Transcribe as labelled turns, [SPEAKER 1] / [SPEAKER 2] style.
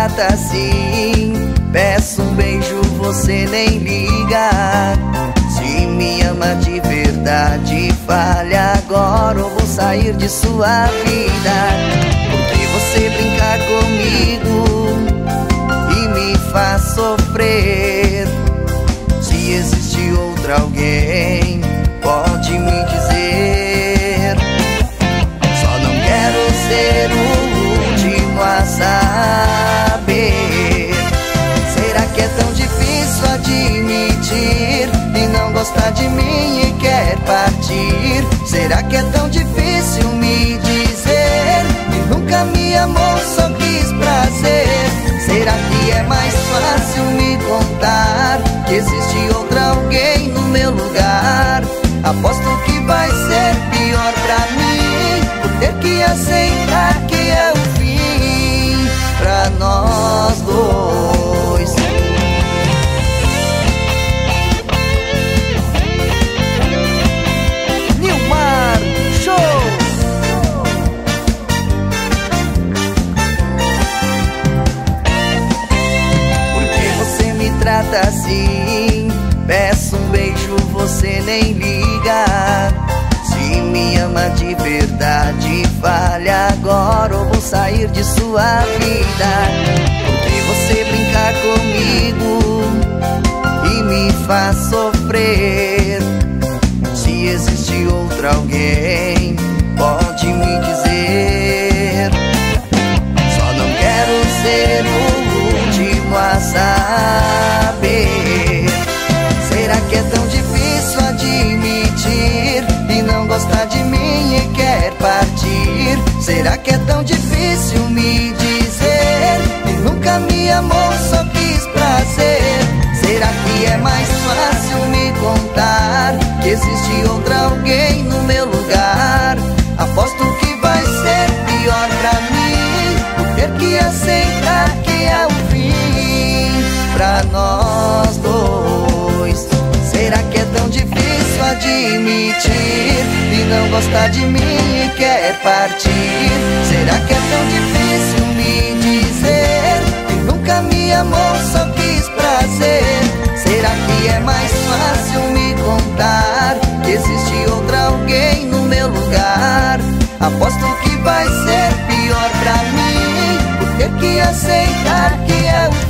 [SPEAKER 1] trata assim. Peço um beijo, você nem liga. Se me ama de verdade, fale agora ou vou sair de sua vida. Porque você brinca comigo e me faz sofrer. Se existe outro alguém, pode me dizer. Só não quero ser o último a saber. Será que é tão difícil admitir e não gostar de mim e quer partir? Será que é tão difícil me dizer que nunca me amou, só quis prazer? Será que é mais fácil me contar que existe outro alguém no meu lugar? Aposto que vai ser pior pra mim, por ter que aceitar que é o fim pra nós dois. Nilmar Show! Porque você me trata assim? Peço um beijo, você nem liga. Se me ama de verdade, fale agora ou vou sair de sua vida. Porque você brinca comigo e me faz sofrer. Se existe outro alguém, pode me dizer. Só não quero ser o último a saber. Será que é tão difícil admitir e não gostar de mim e quer partir? Será que é tão difícil me dizer que nunca me amou, só quis prazer? Será que é mais fácil me contar que existe outro alguém no meu lugar? Aposto que vai ser pior pra mim, por ter que aceitar que é o fim pra nós dois. Será que é tão difícil admitir e não gostar de mim e quer partir? Será que é tão difícil me dizer que nunca me amou, só quis prazer? Será que é mais fácil me contar que existe outro alguém no meu lugar? Aposto que vai ser pior pra mim, por ter que aceitar que é o